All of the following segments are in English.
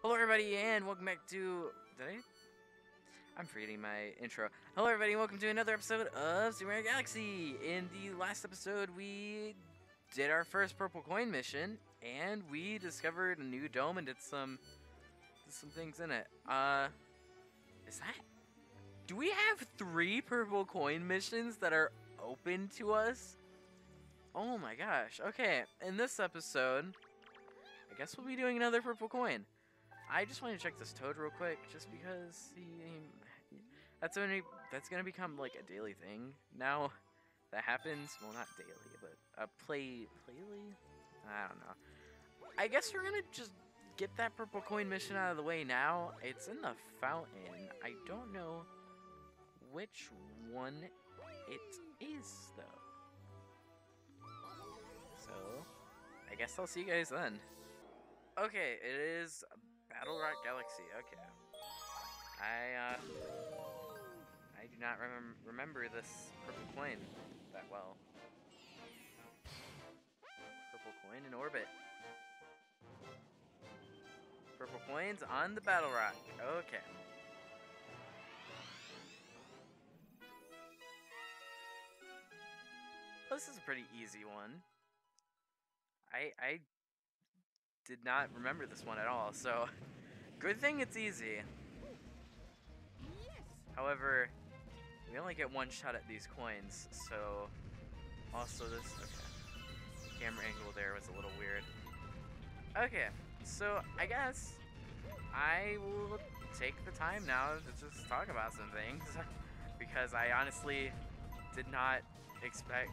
Hello everybody and welcome back to... I'm forgetting my intro. Hello everybody and welcome to another episode of Super Mario Galaxy. In the last episode we did our first purple coin mission and we discovered a new dome and did some things in it. Is that... Do we have 3 purple coin missions that are open to us? Oh my gosh. Okay, in this episode, I guess we'll be doing another purple coin. I just want to check this toad real quick, just because that's gonna become like a daily thing now. That happens. Well, not daily, but playly. I don't know. I guess we're gonna just get that purple coin mission out of the way now. It's in the fountain. I don't know which one it is though. So I guess I'll see you guys then. Okay, it is Battle Rock Galaxy. Okay. I do not remember this purple coin that well. Purple coin in orbit. Purple coins on the Battle Rock. Okay. This is a pretty easy one. I did not remember this one at all, so good thing it's easy. However, we only get one shot at these coins, so also this, okay. Camera angle there was a little weird. Okay, so I guess I will take the time now to just talk about some things because I honestly did not expect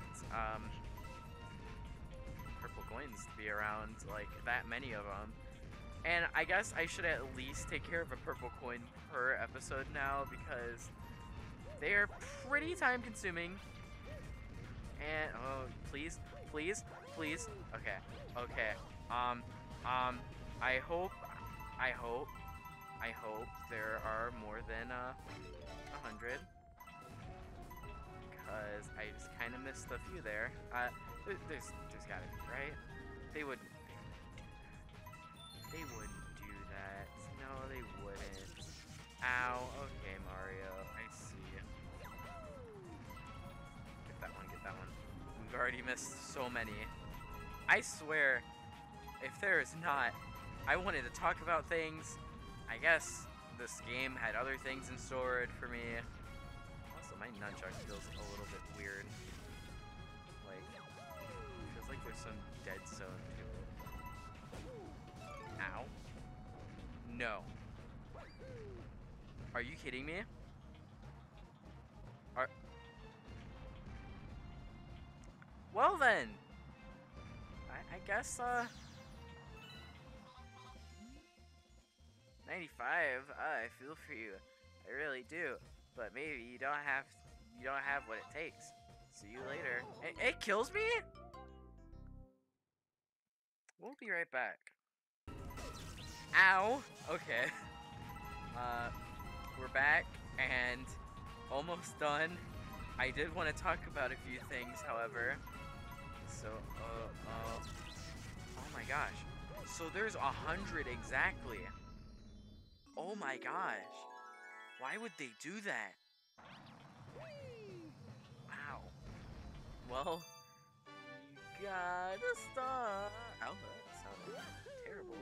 purple coins to be around, like that many of them. And I guess I should at least take care of a purple coin per episode now because they are pretty time consuming. And oh, please. Okay. I hope there are more than 100 because I just kind of missed a few there. There's gotta be, right? They wouldn't do that. No, they wouldn't. Ow. Okay, Mario. I see. Get that one. We've already missed so many. I swear, if there is not, I wanted to talk about things. I guess this game had other things in store for me. Also, my nunchuck feels a little bit weird. Like, feels like there's some dead zone to it. Ow. No. Are you kidding me? Well then. I guess 95. I feel for you. I really do. But maybe you don't have what it takes. See you later. It kills me? We'll be right back. Ow! Okay. We're back and almost done. I did want to talk about a few things, however. So, oh my gosh. So there's 100 exactly. Oh my gosh. Why would they do that? Wow. Well, you gotta stop. Oh, that sounded terrible.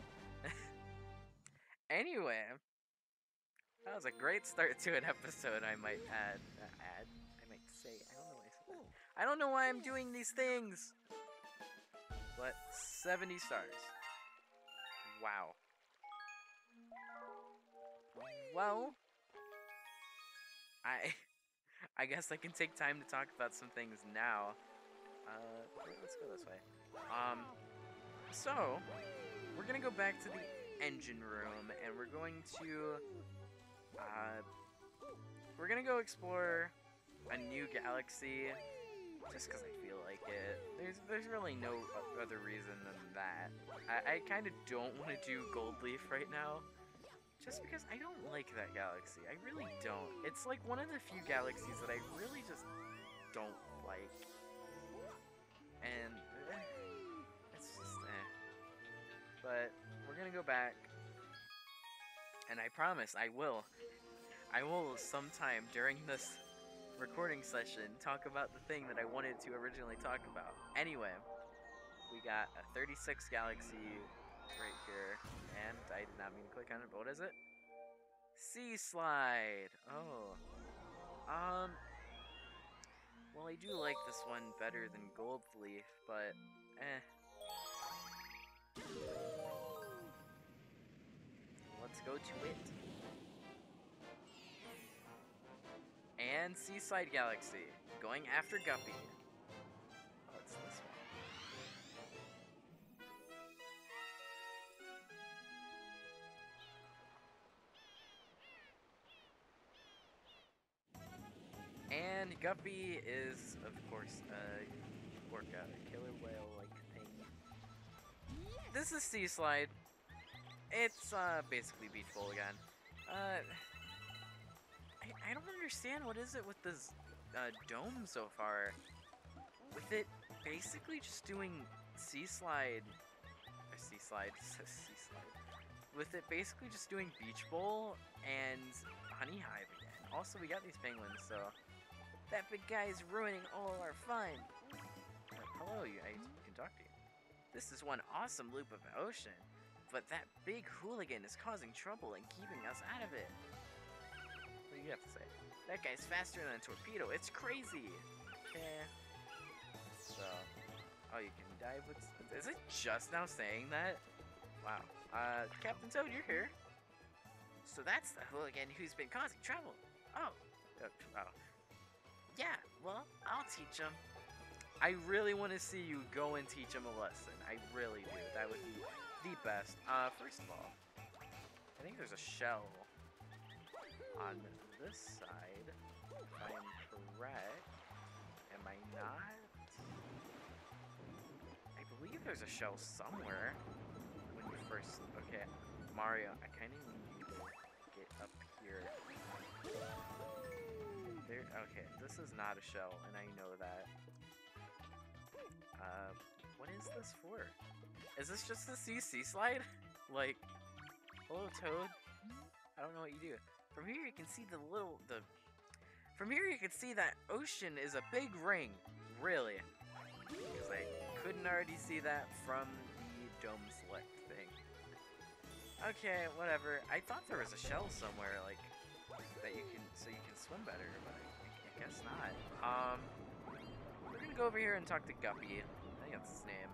Anyway, that was a great start to an episode, I might add. I might say. I don't know why I said that. I don't know why I'm doing these things. But 70 stars. Wow. Well, I guess I can take time to talk about some things now. Let's go this way. So we're gonna go back to the engine room, and we're going to go explore a new galaxy, just because I feel like it. There's really no other reason than that. I kind of don't want to do Gold Leaf right now, just because I don't like that galaxy. I really don't. It's like one of the few galaxies that I really just don't like. And it's just But we're gonna go back And I promise I will. I will sometime during this recording session talk about the thing that I wanted to originally talk about. Anyway, we got a 36 Galaxy right here, and I did not mean to click on it, but what is it? Sea Slide! Oh. Well, I do like this one better than Gold Leaf, but, eh. Let's go to it. And Sea Slide Galaxy, going after Guppy. What's this one? And Guppy is, of course, a orca, a killer whale-like thing. This is Sea Slide. It's basically Beach Bowl again. I don't understand what is it with this dome so far. With it basically just doing Sea Slide, or Sea Slide, Sea Slide. With it basically just doing Beach Bowl and Honey Hive again. Also, we got these penguins, so that big guy is ruining all our fun. Hello, I can talk to you. This is one awesome loop of ocean, but that big hooligan is causing trouble and keeping us out of it. What do you have to say? That guy's faster than a torpedo. It's crazy. Yeah. So, oh, you can dive with. Is it just now saying that? Wow. Captain Toad, you're here. So that's the hooligan who's been causing trouble. Oh. Oh. Yeah, well, I'll teach him. I really want to see you go and teach him a lesson. I really do. That would be the best. First of all, I think there's a shell on this side, if I am correct. Am I not? I believe there's a shell somewhere. When you first... Okay, Mario, I kind of need you to get up here. There, okay, this is not a shell, and I know that. What is this for? Is this just the sea slide? Like, hello Toad? I don't know what you do. From here you can see From here you can see that ocean is a big ring. Really. Because I couldn't already see that from the dome select thing. Okay, whatever. I thought there was a shell somewhere, like, that you can, so you can swim better, but I guess not. We're gonna go over here and talk to Guppy. I think that's his name.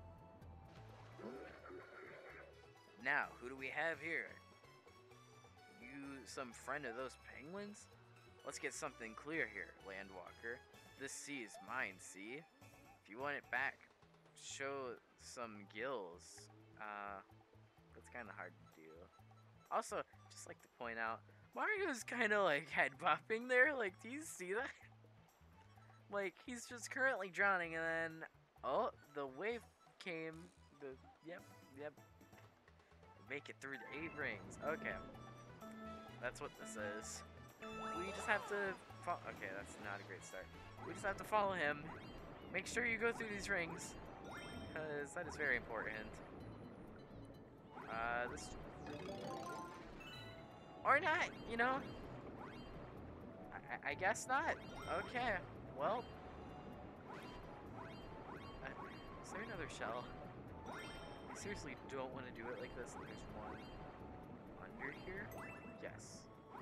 Now, who do we have here? You some friend of those penguins? Let's get something clear here, Landwalker. This sea is mine, see? If you want it back, show some gills. That's kind of hard to do. Also, just like to point out, Mario's kind of like head bopping there. Like, do you see that? Like, he's just currently drowning, and then, oh, the wave came. Yep. Make it through the 8 rings. Okay. That's what this is. We just have to follow. Okay, that's not a great start. We just have to follow him. Make sure you go through these rings, because that is very important. This... Or not, you know? I guess not. Okay, well... is there another shell? I seriously don't want to do it like this. There's one under here. Yes.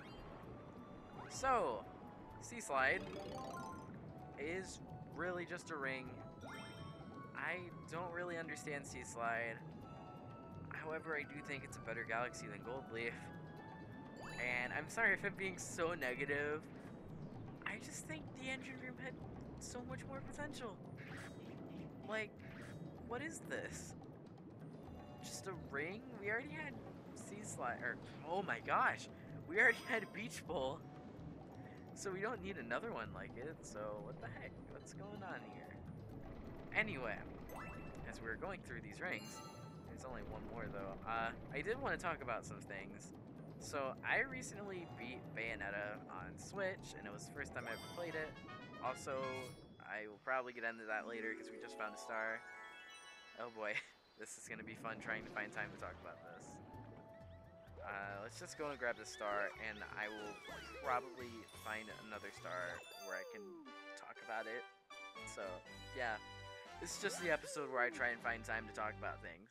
So, Sea Slide is really just a ring. I don't really understand Sea Slide. However, I do think it's a better galaxy than Gold Leaf. And I'm sorry if I'm being so negative. I just think the engine room had so much more potential. Like, what is this? Just a ring? We already had Sea Slide, or, oh my gosh, we already had a Beach Bowl. So we don't need another one like it, so what the heck? What's going on here? Anyway, as we were going through these rings, there's only one more though. I did want to talk about some things. So I recently beat Bayonetta on Switch, and it was the first time I ever played it. Also, I will probably get into that later because we just found a star. Oh boy, this is going to be fun trying to find time to talk about this. Let's let's just go and grab the star, and I will probably find another star where I can talk about it. So, yeah. This is just the episode where I try and find time to talk about things.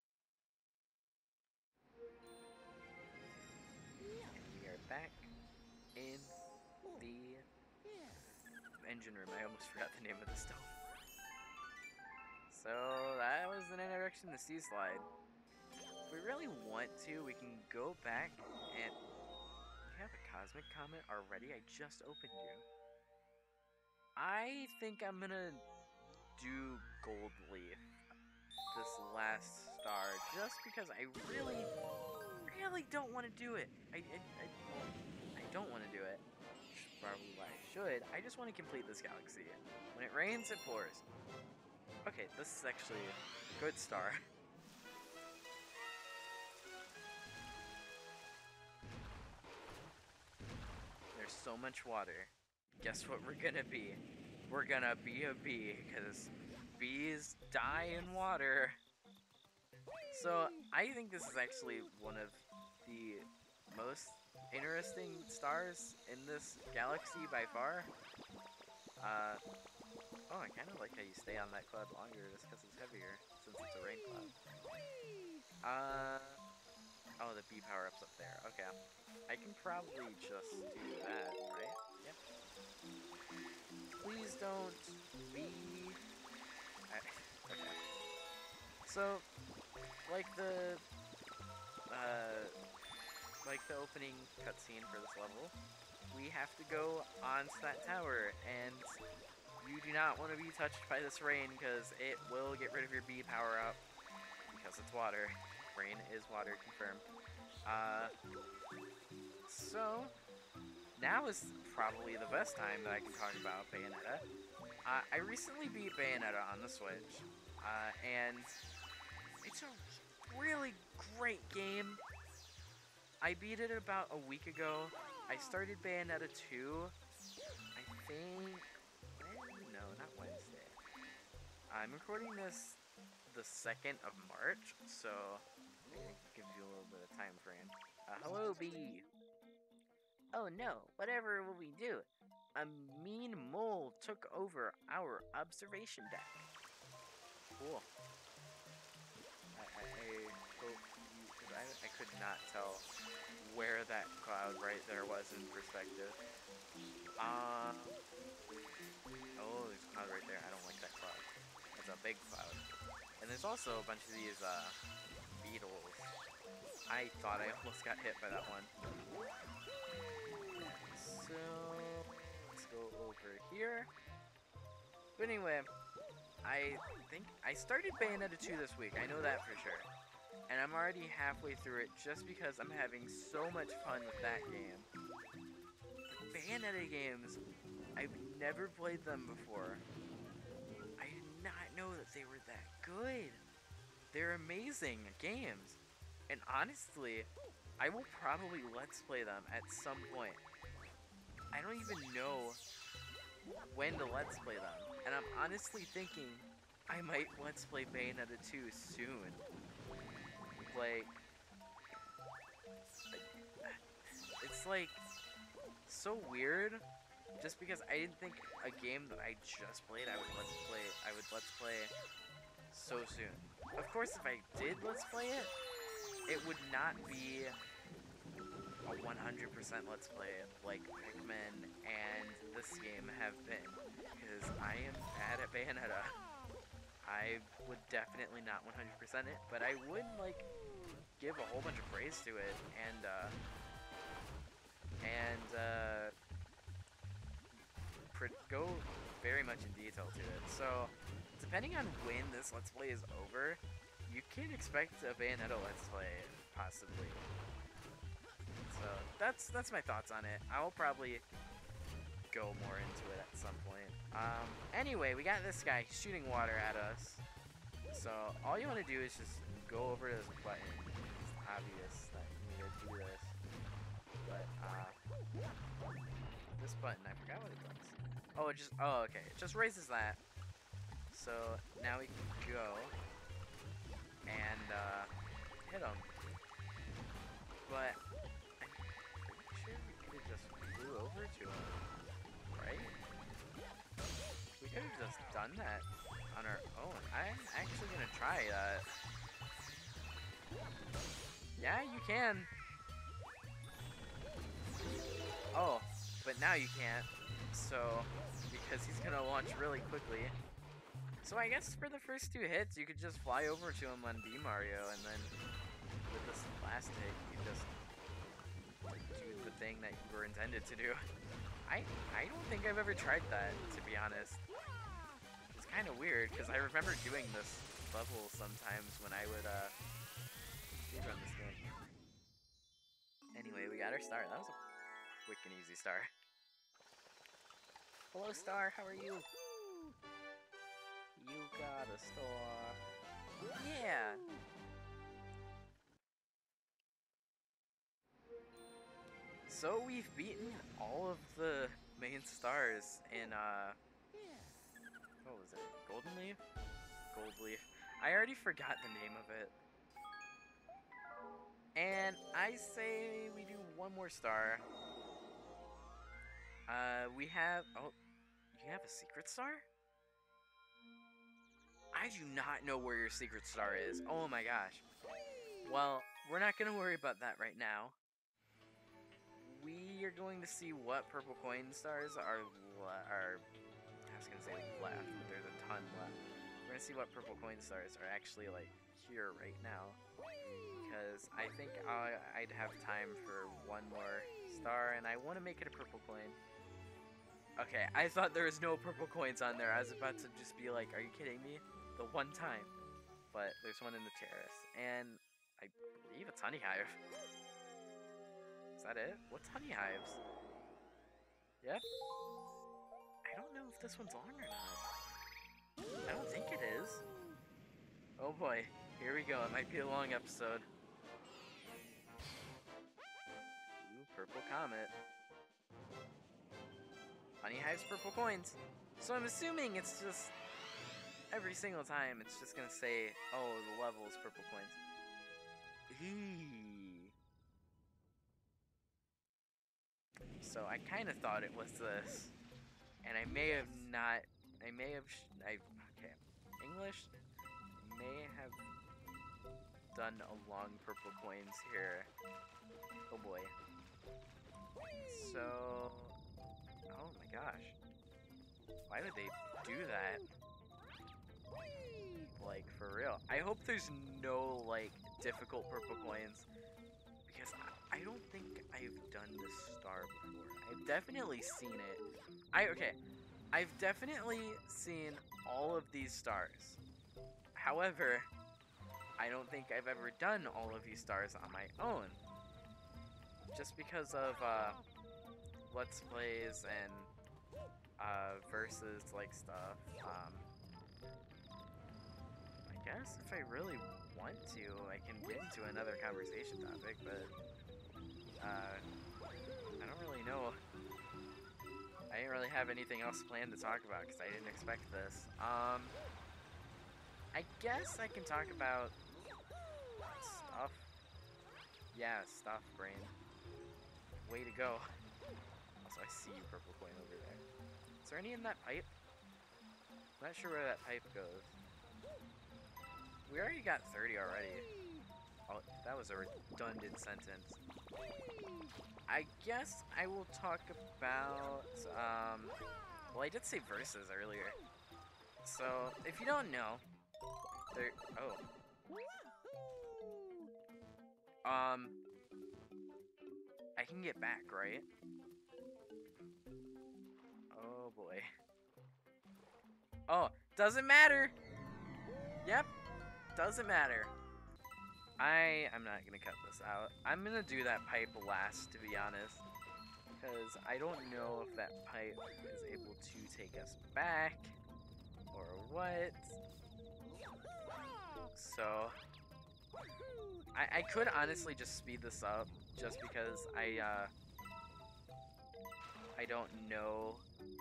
And we are back in the engine room. I almost forgot the name of the stove. So, that was an introduction to Sea Slide. If we really want to, we can go back and... You have a Cosmic Comet already? I just opened you. I think I'm gonna do Gold Leaf this last star just because I really don't want to do it. I don't want to do it. Which is probably why I should. I just want to complete this galaxy. When it rains, it pours. Okay, this is actually a good star. There's so much water. Guess what we're gonna be? We're gonna be a bee, because bees die in water. So, I think this is actually one of the most interesting stars in this galaxy by far. Oh, I kind of like how you stay on that cloud longer just because it's heavier, since it's a rain cloud. Oh, the bee power-up's up there. Okay. I can probably just do that, right? Yep. Please don't be... Okay. So, like the opening cutscene for this level, we have to go onto that tower, and you do not want to be touched by this rain, because it will get rid of your bee power-up, because it's water. Rain is water, confirmed. So, now is probably the best time that I can talk about Bayonetta. I recently beat Bayonetta on the Switch, and it's a really great game. I beat it about a week ago. I started Bayonetta 2, I think, no, not Wednesday. I'm recording this the 2nd of March, so it gives you a little bit of time frame. Hello, bee. Oh no, whatever will we do? A mean mole took over our observation deck. Cool. I hope you, because I could not tell where that cloud right there was in perspective. Oh, there's a cloud right there. I don't like that cloud. It's a big cloud. And there's also a bunch of these, beetles. I thought I almost got hit by that one. So, let's go over here. But anyway, I think I started Bayonetta 2 this week. I know that for sure. And I'm already halfway through it just because I'm having so much fun with that game. The Bayonetta games, I've never played them before. I did not know that they were that good. They're amazing games. And honestly, I will probably Let's Play them at some point. I don't even know when to Let's Play them. And I'm honestly thinking I might Let's Play Bayonetta 2 soon. Like, it's like so weird just because I didn't think a game that I just played I would Let's Play so soon. Of course, if I did Let's Play it, it would not be a 100% Let's Play like Pikmin and this game have been, because I am bad at Bayonetta. I would definitely not 100% it, but I would, like, give a whole bunch of praise to it, and go very much in detail to it. So, depending on when this Let's Play is over, you can expect a Bayonetta Let's Play, possibly. So, that's my thoughts on it. I'll probably go more into it at some point. Anyway, we got this guy shooting water at us. So, all you want to do is just go over to this button. It's obvious that you need to do this. But, this button, I forgot what it does. Oh, okay. It just raises that. So, now we can go and, hit him. But, just done that on our own. I'm actually gonna try that. Yeah, you can. Oh, but now you can't. So, because he's gonna launch really quickly. So I guess for the first 2 hits, you could just fly over to him on B Mario, and then with this last hit, you just do the thing that you were intended to do. I don't think I've ever tried that, to be honest. It's kind of weird, because I remember doing this level sometimes when I would, speedrun this game. Anyway, we got our star. That was a quick and easy star. Hello, star. How are you? You got a star. Yeah. So we've beaten all of the main stars in, what was it? Golden Leaf? Gold Leaf. I already forgot the name of it. And I say we do one more star. We have, oh, you have a secret star? I do not know where your secret star is. Oh my gosh. Well, we're not gonna worry about that right now. We are going to see what purple coin stars are, I was gonna say left, but there's a ton left. We're gonna see what purple coin stars are actually, like, here right now. Because I think I'd have time for one more star, and I want to make it a purple coin. Okay, I thought there was no purple coins on there. I was about to just be like, are you kidding me? The one time. But there's one in the terrace. And I believe it's Honey Hive. Is that it? What's Honey Hives? Yep. I don't know if this one's long or not. I don't think it is. Oh boy. Here we go. It might be a long episode. Ooh, purple comet. Honey Hive's purple coins. So I'm assuming it's just every single time it's just gonna say, oh, the level is purple coins. Eee. So I kind of thought it was this, and I may have not. Okay, English may have done a long purple coins here. Oh boy. So, oh my gosh, why would they do that? Like, for real. I hope there's no, like, difficult purple coins, because I don't think I've done this star before. I've definitely seen it. I've definitely seen all of these stars. However, I don't think I've ever done all of these stars on my own. Just because of, Let's Plays and, versus, like, stuff. I guess if I really want to, I can get into another conversation topic, but, I don't really know. I didn't really have anything else planned to talk about because I didn't expect this. I guess I can talk about stuff. Yeah, stuff, brain. Way to go. Also, I see you, purple coin over there. Is there any in that pipe? I'm not sure where that pipe goes. We already got 30 already. Oh, that was a redundant sentence. I guess I will talk about, well, I did say verses earlier. So, if you don't know, I can get back, right? Oh boy. Oh, doesn't matter! Yep, doesn't matter. I'm not gonna cut this out. I'm gonna do that pipe last, to be honest. Because I don't know if that pipe is able to take us back, or what. So, I could honestly just speed this up, just because I don't know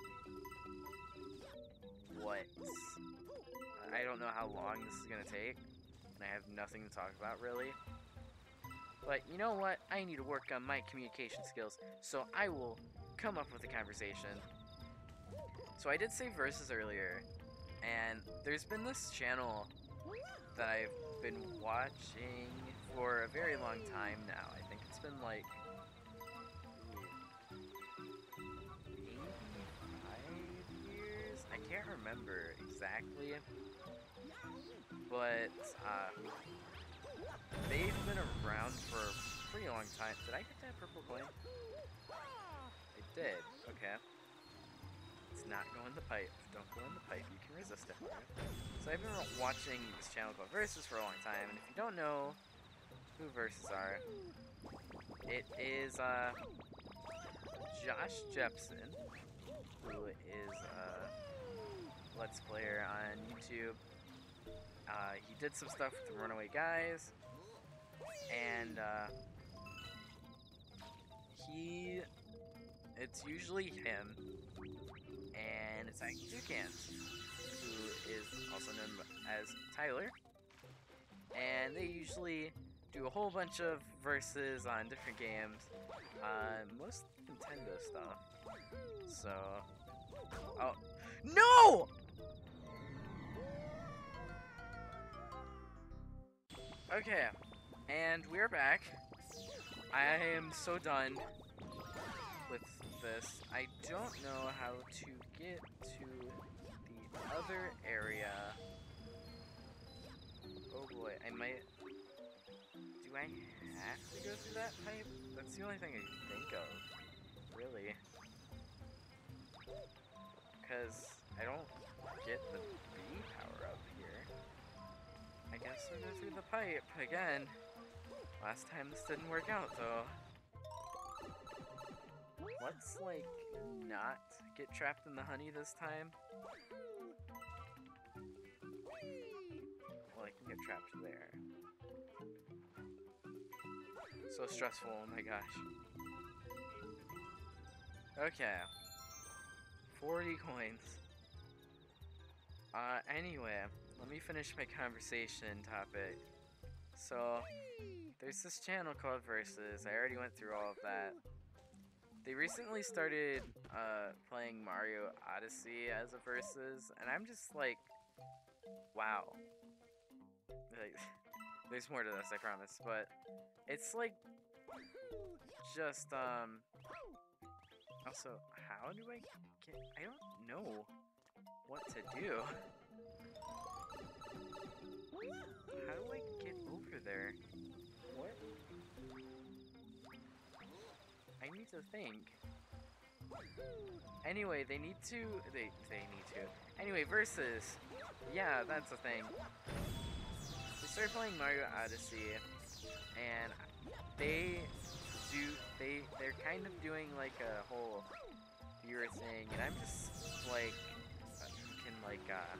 I don't know how long this is gonna take. I have nothing to talk about, really. But you know what? I need to work on my communication skills, so I will come up with a conversation. So I did say versus earlier, and there's been this channel that I've been watching for a very long time now. I think it's been like maybe 5 years. I can't remember exactly, but they've been around for a pretty long time. Did I get that purple coin? I did. Okay. It's not go in the pipe. Don't go in the pipe. You can resist it. Right? So I've been watching this channel called Versus for a long time, and if you don't know who Versus are, it is Josh Jepson, who is a Let's Player on YouTube. He did some stuff with the Runaway Guys, and it's usually him, and it's actually Toucans, who is also known as Tyler, and they usually do a whole bunch of verses on different games, most Nintendo stuff. So, oh, no! Okay, and we're back. I am so done with this. I don't know how to get to the other area. Oh boy, I might... Do I have to go through that pipe? That's the only thing I can think of, really. Because I don't get the B power up here. I guess I'll go through the pipe again. Last time this didn't work out, though. Let's, like, not get trapped in the honey this time. Well, I can get trapped there. So stressful, oh my gosh. Okay. 40 coins. Anyway, let me finish my conversation topic. So, there's this channel called Versus. I already went through all of that. They recently started playing Mario Odyssey as a Versus, and I'm just like, wow. Like, there's more to this, I promise, but it's like, just, also, how do I get, I don't know what to do. How do I get over there? What? I need to think. Anyway, they need to. Anyway, Versus. Yeah, that's the thing. They started playing Mario Odyssey, and they're kind of doing like a whole viewer thing, and I'm just like, can like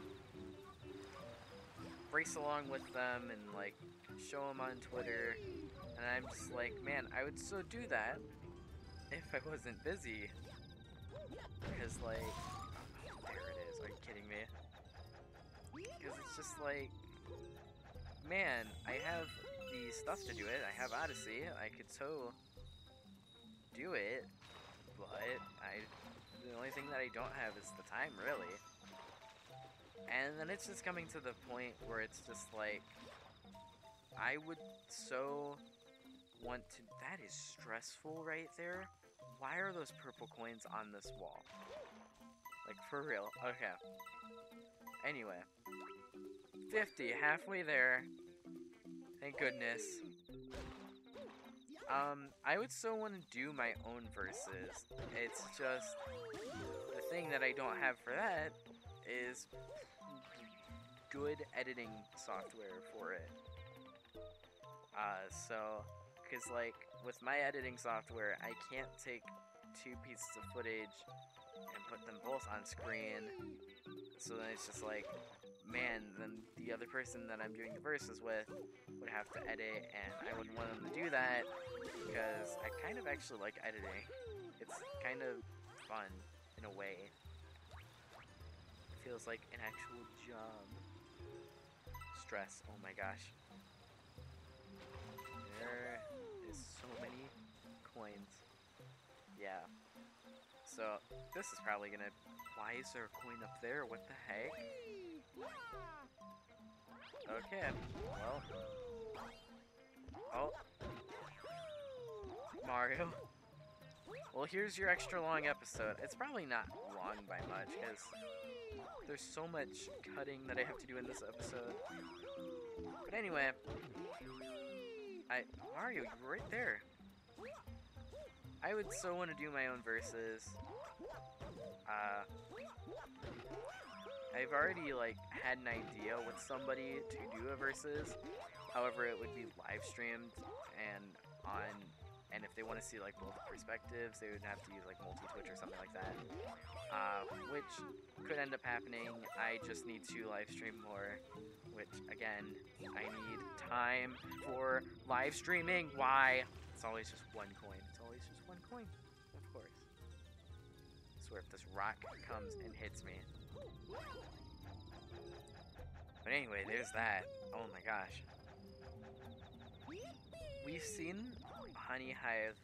race along with them and like show them on Twitter, and I'm just like, man, I would so do that if I wasn't busy, because like, oh, there it is, are you kidding me? Because it's just like, man, I have the stuff to do it, I have Odyssey, I could so do it, but the only thing that I don't have is the time, really. And then it's just coming to the point where it's just like, I would so want to... That is stressful right there. Why are those purple coins on this wall? Like, for real. Okay. Anyway. 50, halfway there. Thank goodness. I would so want to do my own verses. It's just, the thing that I don't have for that is good editing software for it. So, because like, with my editing software, I can't take 2 pieces of footage and put them both on screen. So then it's just like, man, then the other person that I'm doing the verses with would have to edit, and I wouldn't want them to do that, because I kind of actually like editing. It's kind of fun, in a way. It feels like an actual job. Stress, oh my gosh. There is so many coins. Yeah. So this is probably gonna... Why is there a coin up there? What the heck? Okay, well... Oh. Mario. Well, here's your extra long episode. It's probably not long by much, because there's so much cutting that I have to do in this episode. But anyway... Mario, you were right there. I would so want to do my own verses. I've already, like, had an idea with somebody to do a versus. However, it would be live streamed and if they want to see, like, both perspectives, they would have to use, like, multi-Twitch or something like that. Which could end up happening. I just need to live stream more. Which, again, I need time for live streaming. Why? It's always just one coin. It's always just one coin. Of course. I swear if this rock comes and hits me. But anyway, there's that. Oh my gosh. We've seen Honey Hive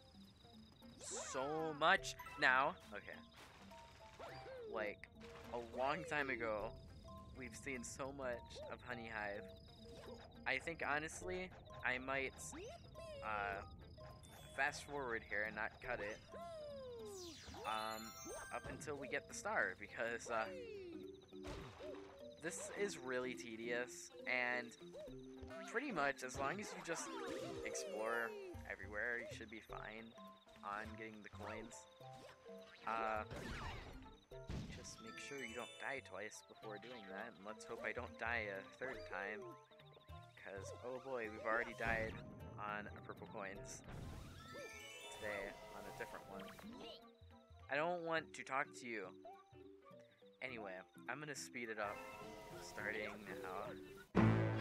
so much now. Okay. Like, a long time ago, we've seen so much of Honey Hive. I think, honestly, I might fast forward here and not cut it up until we get the star, because this is really tedious, and pretty much as long as you just explore everywhere, you should be fine on getting the coins. Just make sure you don't die twice before doing that, and let's hope I don't die a third time, because oh boy, we've already died on purple coins today on a different one. I don't want to talk to you. Anyway, I'm gonna speed it up, starting now.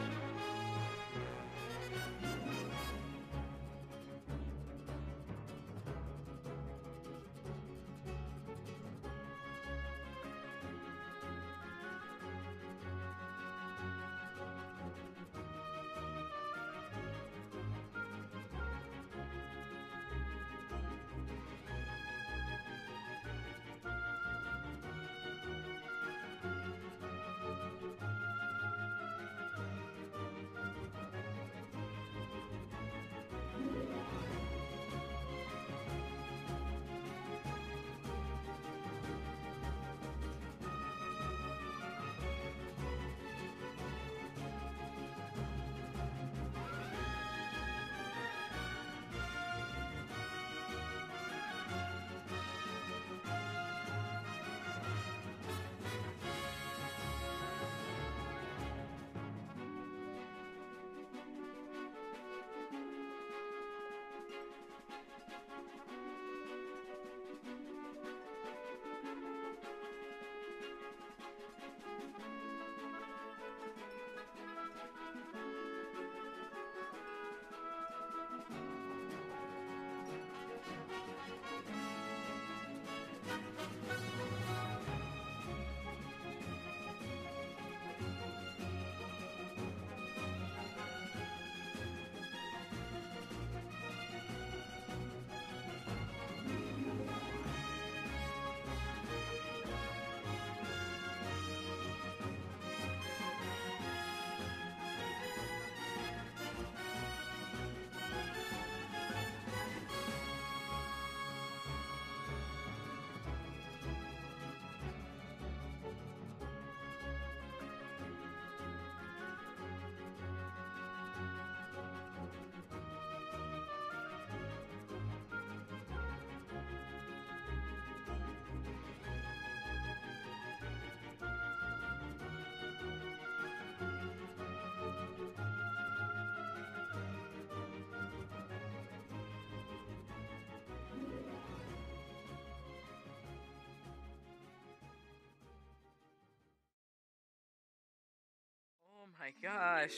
Oh my gosh.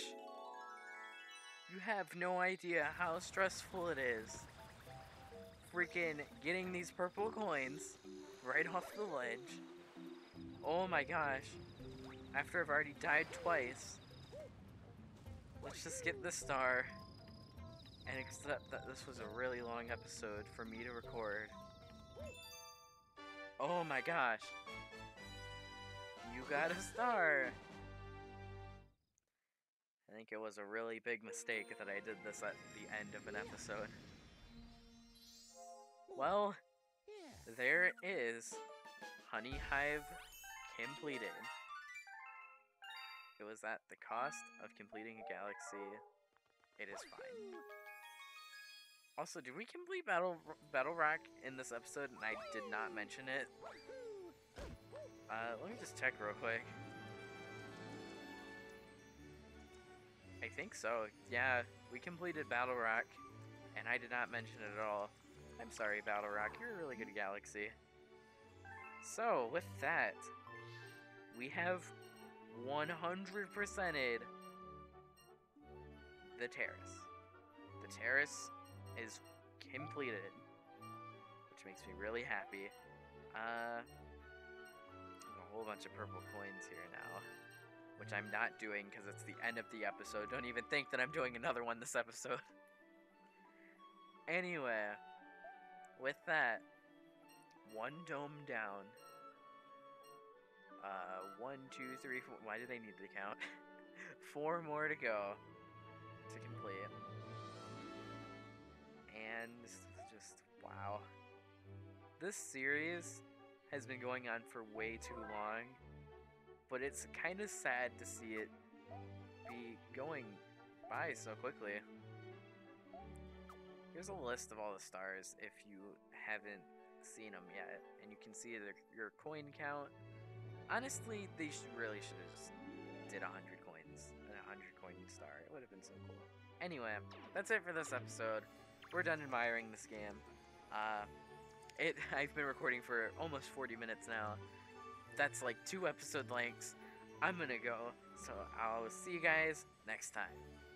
You have no idea how stressful it is. Freaking getting these purple coins right off the ledge. Oh my gosh. After I've already died twice. Let's just get the star. And accept that this was a really long episode for me to record. Oh my gosh. You got a star. I think it was a really big mistake that I did this at the end of an episode. Well, there is Honey Hive completed. It was at the cost of completing a galaxy. It is fine. Also, did we complete Battle Rock in this episode and I did not mention it? Let me just check real quick. I think so. Yeah, we completed Battle Rock and I did not mention it at all. I'm sorry, Battle Rock. You're a really good galaxy. So, with that, we have 100%ed the terrace. The terrace is completed, which makes me really happy. A whole bunch of purple coins here now, which I'm not doing because it's the end of the episode. Don't even think that I'm doing another one this episode. Anyway, with that, one dome down. 1, 2, 3, 4. Why do they need to count? 4 more to go to complete. And just wow. This series has been going on for way too long, but it's kind of sad to see it be going by so quickly. Here's a list of all the stars if you haven't seen them yet, and you can see your coin count. Honestly, they really should have just did 100 coins and a 100 coin star. It would have been so cool. Anyway, that's it for this episode. We're done admiring this game. I've been recording for almost 40 minutes now. That's like 2 episode lengths. I'm gonna go, so I'll see you guys next time.